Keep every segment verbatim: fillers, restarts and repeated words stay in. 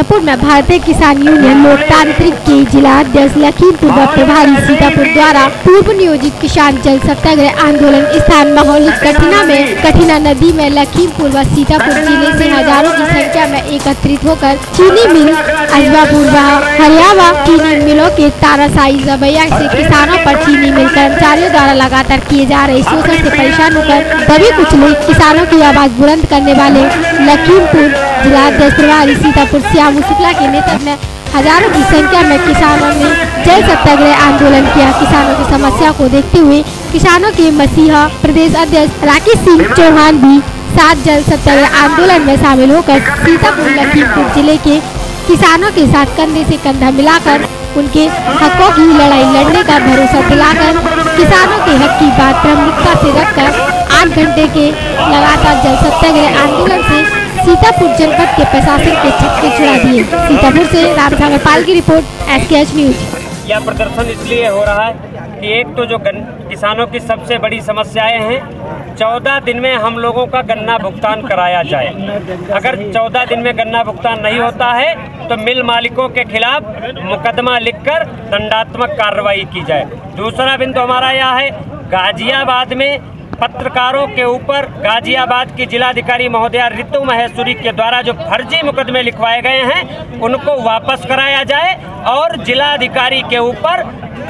सीतापुर में भारतीय किसान यूनियन लोकतांत्रिक के जिला अध्यक्ष लखीमपुर व प्रभारी सीतापुर द्वारा पूर्व नियोजित किसान जल सत्याग्रह आंदोलन स्थान माहौल कठिना में कठिना नदी में लखीमपुर व सीतापुर जिले से हजारों की संख्या में एकत्रित होकर चीनी मिल अजबापुर व हरियावा चीनी मिलों के ताराशाही रवैया से किसानों पर चीनी मिल कर्मचारियों द्वारा लगातार किए जा रहे शोषण से परेशान होकर दबे कुचले किसानों की आवाज बुलंद करने वाले लखीमपुर जिला अध्यक्ष प्रभारी सीतापुर श्याम शुक्ला के नेतृत्व में हजारों की संख्या में किसानों ने जल सत्याग्रह आंदोलन किया। किसानों की समस्या को देखते हुए किसानों के मसीहा प्रदेश अध्यक्ष राकेश सिंह चौहान भी सात जल सत्याग्रह आंदोलन में शामिल होकर सीतापुर लखीमपुर जिले के किसानों के साथ कंधे से कंधा मिलाकर उनके हकों की लड़ाई लड़ने का भरोसा दिलाकर किसानों के हक की बात प्रमुखता से रखकर आठ घंटे के लगातार जल सत्याग्रह आंदोलन से सीतापुर जनपद के प्रशासन के छक्के छुड़ा दिए। सीतापुर से रामसागर पाल की रिपोर्ट, एस के एच न्यूज। यह प्रदर्शन इसलिए हो रहा है कि एक तो जो किसानों की सबसे बड़ी समस्याएं हैं, चौदह दिन में हम लोगों का गन्ना भुगतान कराया जाए। अगर चौदह दिन में गन्ना भुगतान नहीं होता है तो मिल मालिकों के खिलाफ मुकदमा लिखकर दंडात्मक कार्रवाई की जाए। दूसरा बिंदु हमारा यह है, गाजियाबाद में पत्रकारों के ऊपर गाजियाबाद की जिलाधिकारी महोदया रितु महेश्वरी के द्वारा जो फर्जी मुकदमे लिखवाए गए हैं उनको वापस कराया जाए और जिलाधिकारी के ऊपर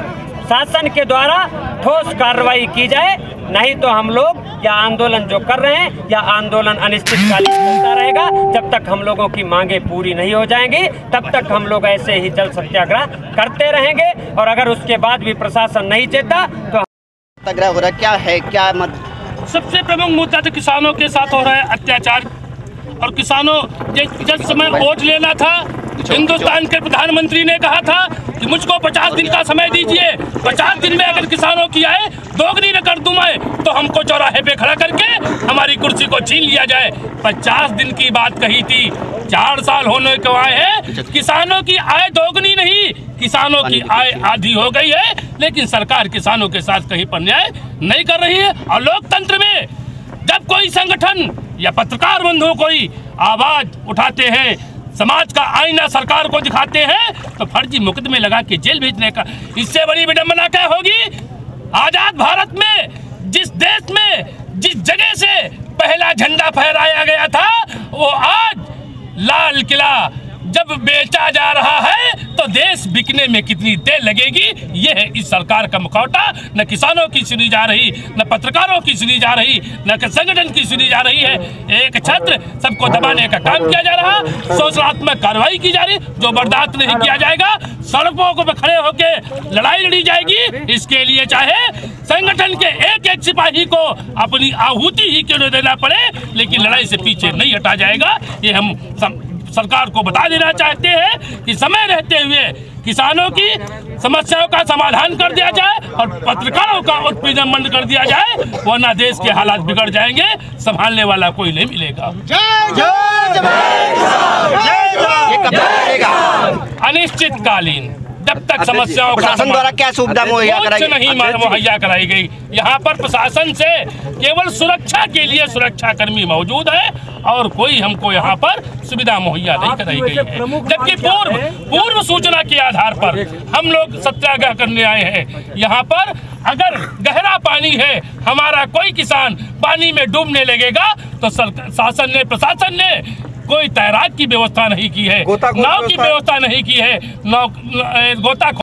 शासन के द्वारा ठोस कार्रवाई की जाए। नहीं तो हम लोग यह आंदोलन जो कर रहे हैं यह आंदोलन अनिश्चितकालीन चलता रहेगा। जब तक हम लोगों की मांगे पूरी नहीं हो जाएंगी तब तक हम लोग ऐसे ही जल सत्याग्रह करते रहेंगे। और अगर उसके बाद भी प्रशासन नहीं चेता तो सत्याग्रह हो रहा क्या है, क्या मत? सबसे प्रमुख मुद्दा तो किसानों के साथ हो रहा है अत्याचार। और किसानों जिस समय वोट लेना था, हिंदुस्तान के प्रधानमंत्री ने कहा था कि मुझको पचास दिन का समय दीजिए, पचास दिन में अगर किसानों की आए दोगुनी न कर दूं मैं तो हमको चौराहे पे खड़ा करके हमारी कुर्सी को छीन लिया जाए। पचास दिन की बात कही थी, चार साल होने को आए हैं, किसानों की आय दोगुनी नहीं, किसानों की आय आधी हो गई है। लेकिन सरकार किसानों के साथ कहीं पर न्याय नहीं कर रही है। और लोकतंत्र में जब कोई संगठन या पत्रकार बंधु कोई आवाज उठाते हैं, समाज का आईना सरकार को दिखाते हैं, तो फर्जी मुकदमे लगा के जेल भेजने का इससे बड़ी विडंबना क्या होगी? आजाद भारत में जिस देश में जिस जगह से पहला झंडा फहराया गया था वो आज लाल किला जब बेचा जा रहा है तो देश बिकने में कितनी देर लगेगी, ये है इस सरकार का मुखौटा। न किसानों की सुनी जा रही, न पत्रकारों की सुनी जा रही, न संगठन की सुनी जा रही है। एक छत्र सबको दबाने का काम किया जा रहा, शोषणात्मक कार्रवाई की जा रही जो बर्दाश्त नहीं किया जाएगा। सड़कों को खड़े होकर लड़ाई लड़ी जाएगी। इसके लिए चाहे संगठन के एक एक सिपाही को अपनी आहुति ही क्यों न देना पड़े, लेकिन लड़ाई से पीछे नहीं हटा जाएगा। ये हम सरकार को बता देना चाहते हैं कि समय रहते हुए किसानों की समस्याओं का समाधान कर दिया जाए और पत्रकारों का उत्पीड़न बंद कर दिया जाए, वरना देश के हालात बिगड़ जाएंगे, संभालने वाला कोई नहीं मिलेगा। अनिश्चितकालीन जब तक समस्याओं प्रशासन द्वारा क्या सुविधा मुहैया कराई नहीं मुहैया कराई गई। यहाँ पर प्रशासन से केवल सुरक्षा के लिए सुरक्षा कर्मी मौजूद है और कोई हमको यहाँ पर सुविधा मुहैया नहीं कराई गई है। जबकि पूर्व पूर्व सूचना के आधार पर हम लोग सत्याग्रह करने आए हैं। यहाँ पर अगर गहरा पानी है, हमारा कोई किसान पानी में डूबने लगेगा तो शासन ने प्रशासन ने कोई तैराक की व्यवस्था नहीं की है, नाव की व्यवस्था नहीं की है, नाव गोता